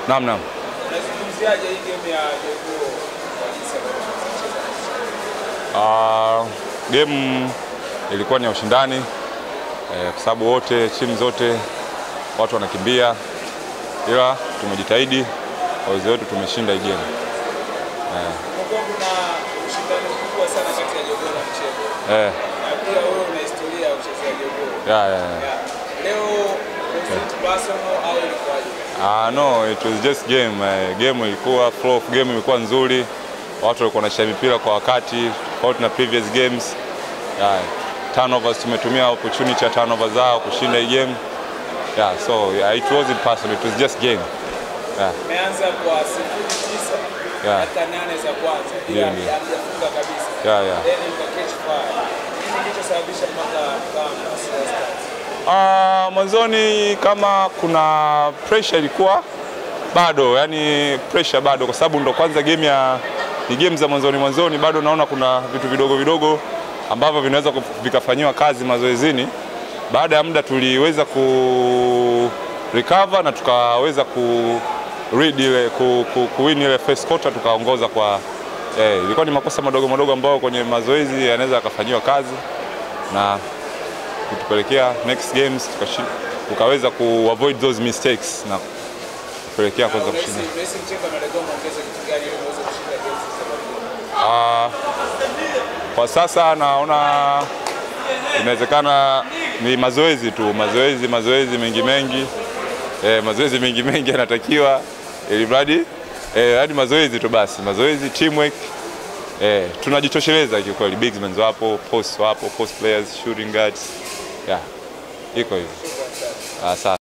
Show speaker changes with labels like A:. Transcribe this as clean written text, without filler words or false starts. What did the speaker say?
A: Naam.
B: Unazungumziaje hii game ya Jogoo kwa jinsi ambavyo
A: game ilikuwa ni ya ushindani kwa sababu wote timu zote watu wanakimbia, ila tumejitahidi kwa uwezo wetu tumeshinda hii game.
B: Kuna ushindani mkubwa sana kati ya Jogoo na Mchenga. Na pia wewe una historia ya uchezaji Jogoo. Leo was it personal au ilikuwaje?
A: No, it was just game. Game ilikuwa flow of game ilikuwa nzuri. Watu walikuwa wanashika mipira kwa wakati, tofauti na previous games. Turnovers tumetumia opportunity ya turnovers zao kushinda hii game. So it wasn't personal, it was just game.
B: Umeanza kwa 0-9 dakika 8 za kwanza bila hajafunga kabisa. Then catch fire. Nini kilichosababisha mpaka kama Stars?
A: Mwanzoni kama kuna pressure ilikuwa bado, yani pressure bado kwa sababu ndo kwanza ni game za mwanzoni bado naona kuna vitu vidogo ambavyo vinaweza vikafanywa kazi mazoezini. Baada ya muda tuliweza recover na tukaweza win ile first quarter, tukaongoza kwa ilikuwa ni makosa madogo ambayo kwenye mazoezi yanaweza yakafanywa kazi na kutupelekea next games tukaweza avoid those mistakes na kupelekea kwanza kushinda.
B: Mchenga Bball ongeza kitu gani ili uweze kushinda games za
A: kwa sasa naona inawezekana ni mazoezi tu, mazoezi mengi mazoezi mengi yanatakiwa ili mradi hadi mazoezi tu basi, mazoezi, teamwork. Tunajitosheleza kikweli, bigsmen wapo, post players, shooting guards. Iko hivyo.